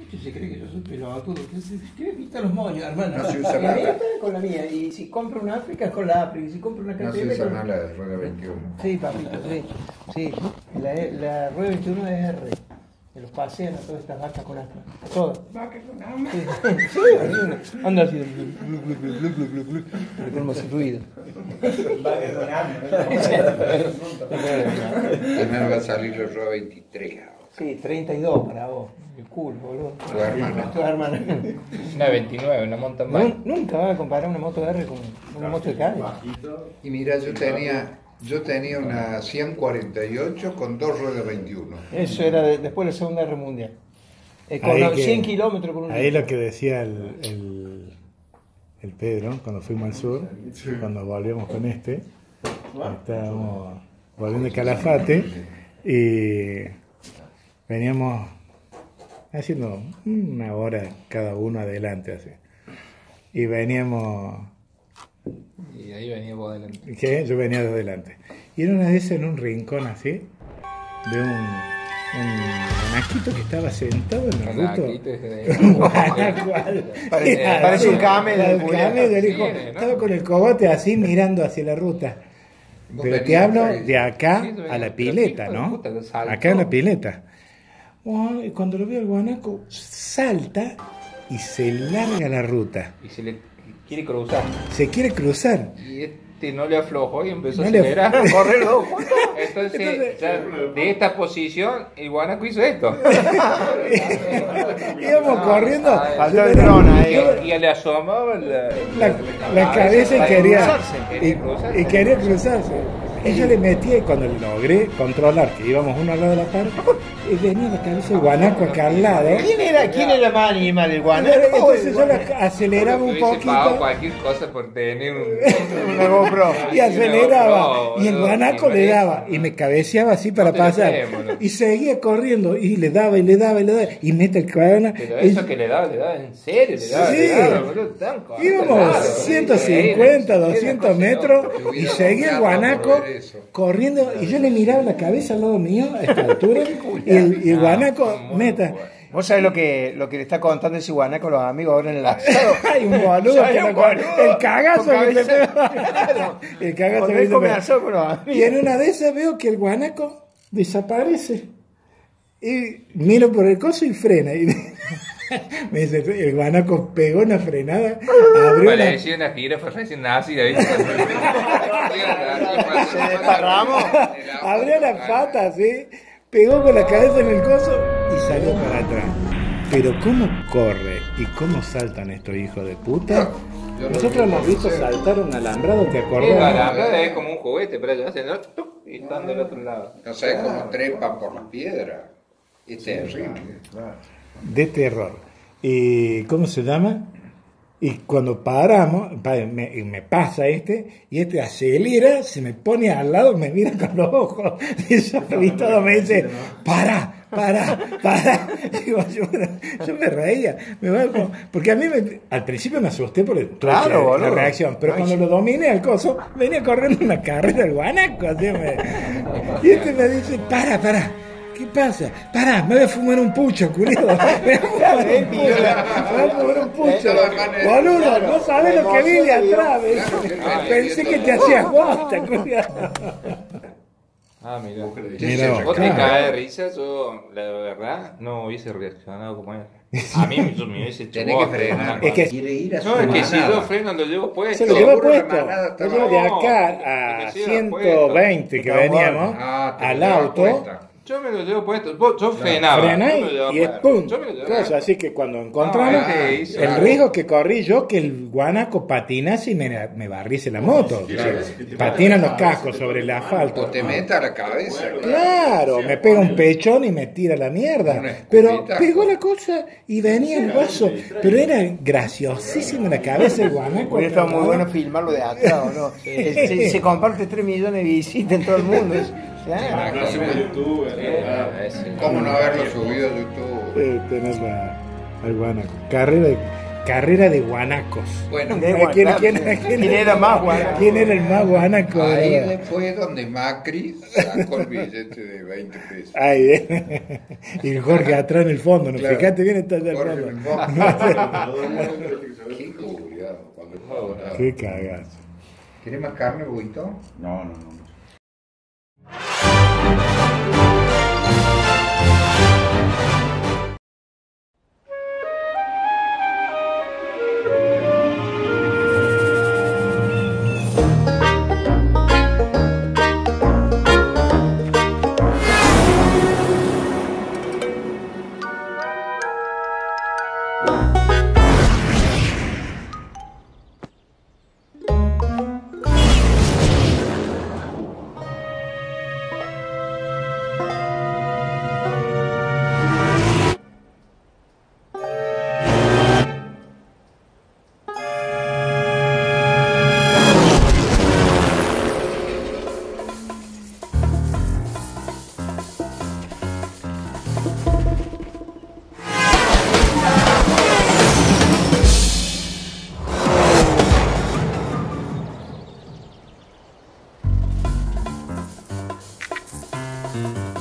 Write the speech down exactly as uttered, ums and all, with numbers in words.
Este se cree que yo soy pelotudo. ¿Qué me pinta los moños, hermano? No se usa la mía nada. está con la mía. Y si compro una África es con la África. Y si compro una K T M. No se usa con... más la de rueda veintiuno. Sí, papito, sí. Sí. La, la rueda veintiuno es R. Que los pasean a todas estas vacas con asma. Todas. Vaca con alma. Sí, sí, anda así. Pero con más ruido. Vaca con alma. Primero va a salir la rueda veintitrés. Sí, treinta y dos para vos. El culo, boludo. Tu hermana. Tu hermana. Una veintinueve, una mountain bike. Nun- Nunca vas a comparar una moto R con una moto de calle. Y mira, yo tenía, yo tenía una ciento cuarenta y ocho con dos ruedas veintiuno. Eso era de- después de la Segunda Guerra Mundial. Eh, con Ahí los que- cien kilómetros con un. Ahí lo que decía el, el, el Pedro, cuando fuimos al sur, cuando volvíamos con este, estábamos volviendo de Calafate y veníamos haciendo una hora cada uno adelante así. Y veníamos, Y ahí venía vos adelante. ¿qué? Yo venía de adelante. Y era una de esas en un rincón así, de un, un guanaquito que estaba sentado en el ruto. Aquí te- Un guanaco, Parece- Era parece un así, camel, el muy camel, bien. el hijo, Sí, ¿no? estaba con el cogote así mirando hacia la ruta. Vos Pero te venías hablo ahí. de acá Sí, a la pero pileta, hijo de ¿no? puta, que saltó. Acá en la pileta. Oh, y cuando lo veo el guanaco, salta y se larga la ruta. Y se le quiere cruzar. Se quiere cruzar. Y este no le aflojó y empezó No a le- acelerar, a correr los dos juntos. Entonces, Entonces- ya, de esta posición, el guanaco hizo esto. Íbamos corriendo. faltó el yo- dron ahí. yo- Y le asomaba la, la, la cabeza y para quería, cruzarse, y, quería cruzarse. y quería cruzarse. Y yo le metí y cuando logré controlar que íbamos uno al lado de la par, y venía la cabeza del guanaco acá al lado. ¿Quién era, quién era más animal, el guanaco? Entonces yo la aceleraba un Hubiese pagado poquito cualquier cosa por tener un... Una GoPro. y aceleraba. No, Y el boludo, guanaco y le no daba es- y me cabeceaba así para No te lo pasar. creo, boludo. Y seguía corriendo y le daba y le daba y le daba. Y mete el cadena. Pero eso que le daba, le daba en serio, le daba, Sí. le daba, boludo, tan corto, Íbamos claro, ciento boludo. cincuenta, Era- doscientos era metros cosa loca. y seguía el guanaco Por ver eso. corriendo y yo le miraba la cabeza al lado mío a esta altura y el, y el guanaco muy meta. bueno. ¿Vos sabés lo que, lo que le está contando ese guanaco a los amigos ahora en el asado? Hay un boludo Hay que un lo- boludo el cagazo con que le cabeza- pegó. El cagazo Cuando que él le come pegó. asado con los amigos. Y en una de esas veo que el guanaco desaparece. Y miro por el coso y frena. Y me dice, el guanaco pegó una frenada, abrió la, Parecía una jirafa recién nacida, ¿viste? Se desparramó. abrió la pata así, pegó con la cabeza en el coso y salió para atrás. Pero cómo corre y cómo saltan estos hijos de puta. Yo lo Nosotros vi hemos por visto cero. saltar un alambrado, ¿te Sí, acordás? la alambrada es como un juguete, pero ya hacen ¡tuc! Y están del otro lado. No sabes cómo trepa por las piedras. Es terrible. De terror. ¿Y cómo se llama? Y cuando paramos, pa- me, me pasa este, y este acelera, se me pone al lado, me mira con los ojos, y yo y todo me dice, para, para, para. Digo, yo, yo me reía, me voy como- porque a mí me- al principio me asusté por el Claro, la boludo. reacción, pero Ay, cuando sí. lo dominé al coso, venía corriendo una carrera del guanaco, así me- y este me dice, para, para. ¿Qué pasa? Pará, me voy a fumar un pucho, culiado. Me voy a fumar un pucho. Me voy a fumar un pucho. Boludo, no sabes lo que vi de atrás. me dice. Pensé que te hacías bosta, culiado. Ah, mira. Mira vos, Vos te claro. caes de risa, yo, la verdad, no hubiese reaccionado como él. A mí yo me hubiese hecho Tenés que bosta, frenar. una Es que- Quiere ir a su No, es que si manada. yo freno lo llevo puesto. Se lo lleva Seguro la puesto. manada Lo estaba- llevo de No, acá es a que sí, ciento veinte que Estaba veníamos Ah, te al lo lleva auto. puesta. Yo me lo llevo puesto. Vos- Yo frenaba. Frená yo me lo llevaba y es puesto. pum. Yo me lo llevaba Cosa, puesto. así que cuando encontramos No, es que hizo el algo. riesgo que corrí yo que el guanaco patinase y me, me barriese la moto. Patinan los cascos sobre el asfalto. O te meta a la cabeza. Claro, me pega un pechón y me tira la mierda. Una Pero escupita. pegó la cosa y venía el guaso. Pero era graciosísima la cabeza del guanaco. Hubiera estado muy bueno filmarlo de acá, ¿o no? Se, se- se comparte tres millones de visitas en todo el mundo. Es- claro. ¿Cómo no haberlo subido a YouTube? Eh, tener la, al guanaco. Carrera de, carrera de guanacos. Bueno, De ¿Quién, quién- guanaco. quién- ¿Quién era más guanaco? ¿Quién era el más guanaco? ahí ¿verdad? de- fue donde Macri sacó el billete de veinte pesos. Ay, bien. Y Jorge atrás en el fondo, ¿no? Claro. Fíjate bien, está allá al Jorge fondo. en el fondo. Qué culiado, cuando estaba- Qué cagazo. ¿Quieres más carne, Buito? No, no, no. Thank